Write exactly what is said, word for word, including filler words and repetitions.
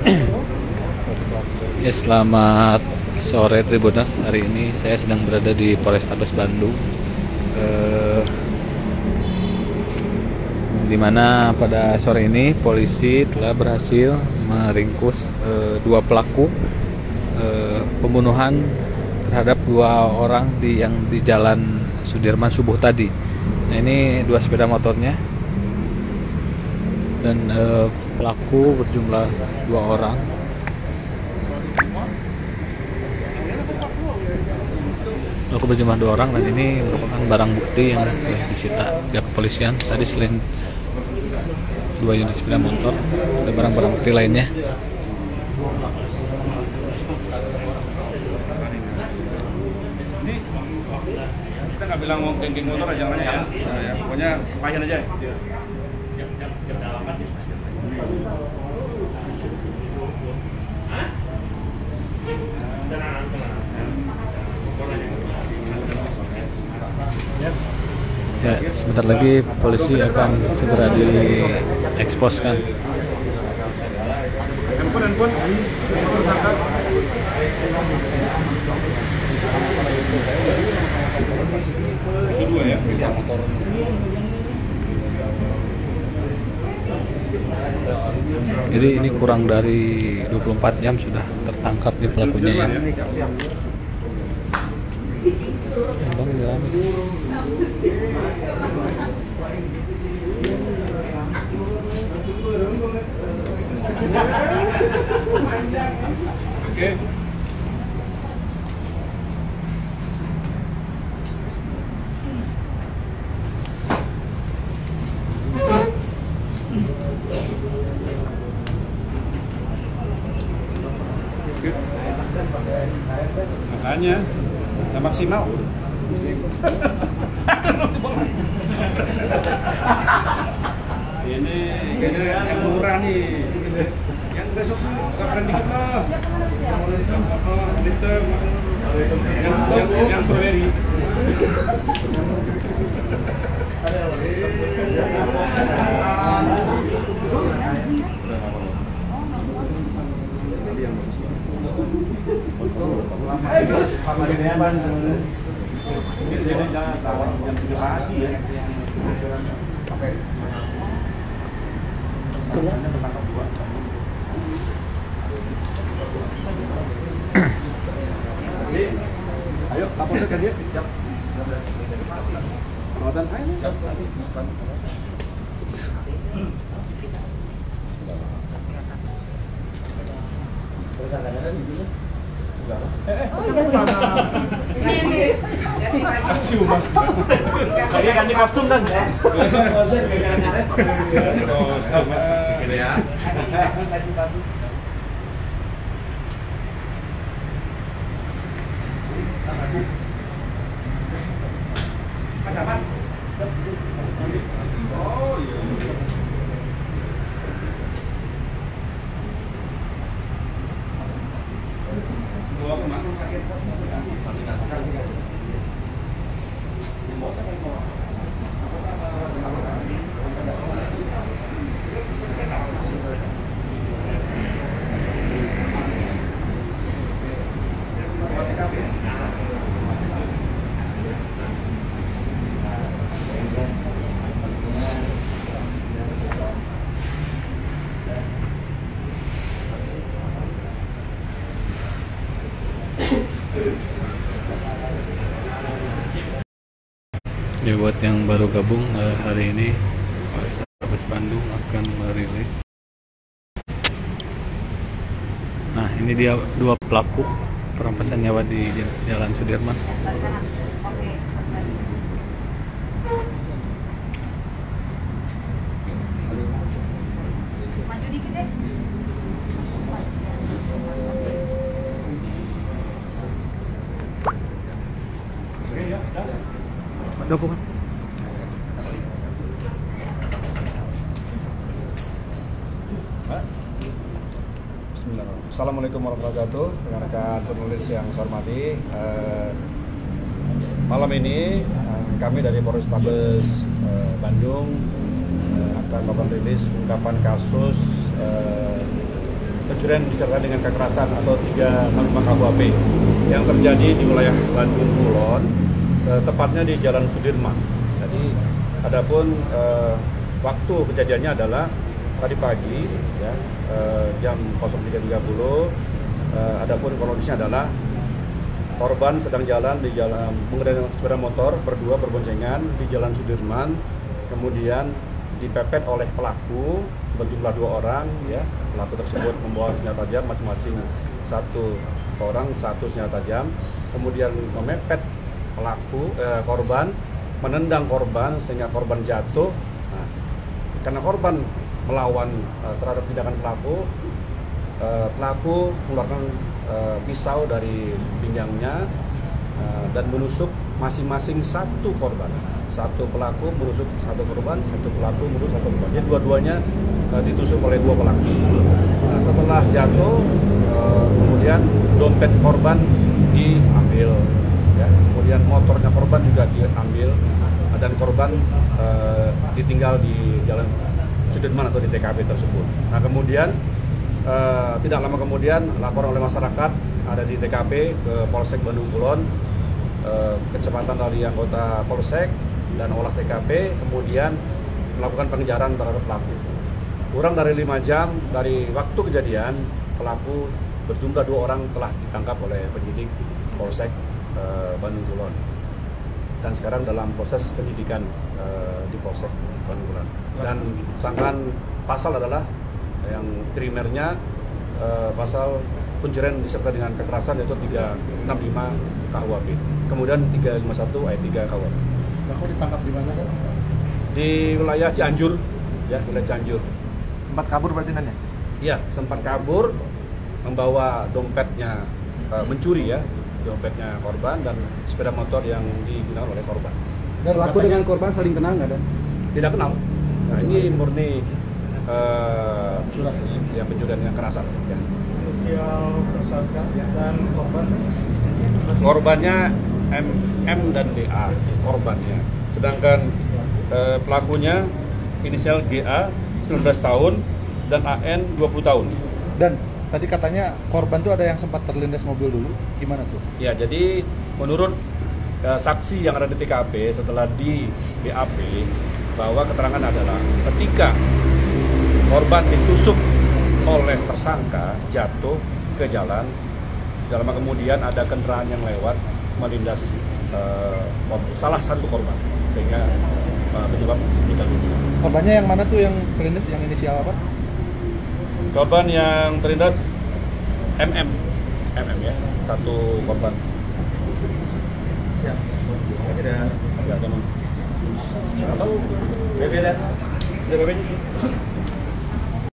Ya, selamat sore Tribuners. Hari ini saya sedang berada di Polrestabes Bandung, eh, di mana pada sore ini polisi telah berhasil meringkus eh, dua pelaku eh, pembunuhan terhadap dua orang di yang di Jalan Sudirman subuh tadi. Nah, ini dua sepeda motornya dan eh, pelaku berjumlah dua orang. Pelaku berjumlah dua orang dan ini merupakan barang bukti yang sudah disita pihak kepolisian. Tadi selain dua unit sepeda motor, ada barang-barang bukti lainnya. Kita nggak bilang mau geng-geng motor aja namanya ya. Nah, ya. Pokoknya payan aja. Ya, sebentar lagi polisi akan segera dieksposkan. Handphone, handphone, nomor tersangka. Dua ya, motor. Jadi ini kurang dari dua puluh empat jam sudah tertangkap di pelakunya ya. Bang, jalan. Oke. Makanya nggak maksimal. Ini kayaknya yang murah nih. Yang besok nggak keren dikit lah. Liter, yang yang yang strawberry. Jangan tawar jam tiga pagi ya. Ayo, kapolda kan dia? Siap. Perawatan saya nih. Siap. Terus ada ada di sini. Eh, eh, ini aksi umat. Saya ganti kostum kan? Kostum, gitu ya. Oh iya. Ya, buat yang baru gabung eh, hari ini Polrestabes Bandung akan merilis. Nah, ini dia dua pelaku perampasan nyawa di Jalan Sudirman. Dokumen. Bismillahirrahmanirrahim. Assalamualaikum warahmatullahi wabarakatuh. Rekan-rekan penulis yang saya hormati, eh, malam ini eh, kami dari Polrestabes eh, Bandung eh, akan melakukan rilis ungkapan kasus eh, pencurian disertai dengan kekerasan atau tiga enam lima K U H P yang terjadi di wilayah Bandung Kulon, tepatnya di Jalan Sudirman. Jadi, adapun eh, waktu kejadiannya adalah tadi pagi, ya, eh, jam nol tiga tiga puluh. Eh, adapun kronologisnya adalah korban sedang jalan di jalan mengendarai sepeda motor berdua berboncengan di Jalan Sudirman, kemudian dipepet oleh pelaku berjumlah dua orang, ya. Pelaku tersebut membawa senjata tajam masing-masing satu orang satu senjata tajam, kemudian memepet pelaku eh, korban, menendang korban sehingga korban jatuh. Nah, karena korban melawan eh, terhadap tindakan pelaku, eh, pelaku mengeluarkan eh, pisau dari pinggangnya eh, dan menusuk masing-masing satu korban. Satu pelaku menusuk satu korban, satu pelaku menusuk satu korban. Jadi dua-duanya uh, ditusuk oleh dua pelaku. Nah, setelah jatuh, uh, kemudian dompet korban diambil, ya. Kemudian motornya korban juga diambil, dan korban uh, ditinggal di Jalan Sudirman atau di T K P tersebut. Nah, kemudian uh, tidak lama kemudian laporan oleh masyarakat ada di T K P ke Polsek Bandung Kulon, uh, kecepatan dari anggota Polsek dan olah T K P, kemudian melakukan pengejaran terhadap pelaku. Kurang dari lima jam dari waktu kejadian, pelaku berjumlah dua orang telah ditangkap oleh penyidik Polsek e, Bandung Kulon, dan sekarang dalam proses penyidikan e, di Polsek Bandung Kulon. Dan sangkaan pasal adalah yang primernya e, pasal pencurian disertai dengan kekerasan, yaitu tiga enam lima K U H P, kemudian tiga lima satu ayat tiga K U H P. Pelaku ditangkap di mana, kan? Di wilayah Cianjur, ya, wilayah Cianjur. Sempat kabur berarti nanya? Iya, sempat kabur, membawa dompetnya, e, mencuri ya, dompetnya korban dan sepeda motor yang digunakan oleh korban. Dan pelaku dengan korban saling kenal nggak, Dan? Tidak kenal. Nah, ini murni e, ya, pencurian yang kekerasan. Ya. Sosial tersangka dan korban? Korbannya M, M dan D A, korbannya. Sedangkan eh, pelakunya inisial G A sembilan belas tahun dan A N dua puluh tahun. Dan tadi katanya korban tuh ada yang sempat terlindas mobil dulu, gimana tuh? Ya, jadi menurut eh, saksi yang ada di T K P setelah di B A P, bahwa keterangan adalah ketika korban ditusuk oleh tersangka jatuh ke jalan, dalam kemudian ada kendaraan yang lewat melindas uh, salah satu korban sehingga uh, penyebab meninggal dunia. Korbannya yang mana tuh yang terlindas, yang inisial apa? Korban yang terlindas M M, M M ya, satu korban. Siap. Tidak. Tidak ada. Atau beda. B P P-nya?